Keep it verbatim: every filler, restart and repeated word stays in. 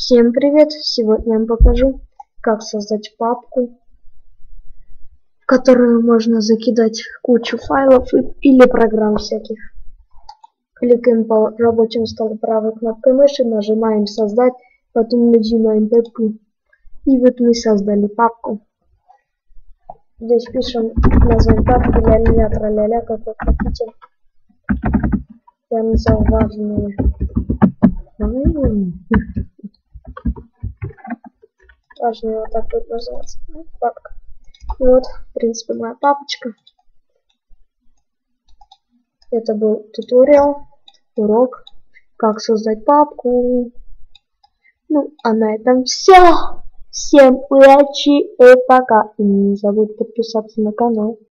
Всем привет! Сегодня я вам покажу, как создать папку, в которую можно закидать кучу файлов или программ всяких. Кликаем по рабочему столу правой кнопкой мыши, нажимаем создать, потом нажимаем папку. И вот мы создали папку. Здесь пишем название папки, ля-ля, тра-ля-ля, как вы хотите. Я назвал важные. Важно, вот так будет называться. Папка. И вот, в принципе, моя папочка. Это был туториал, урок, как создать папку. Ну, а на этом все. Всем удачи и пока. И не забудь подписаться на канал.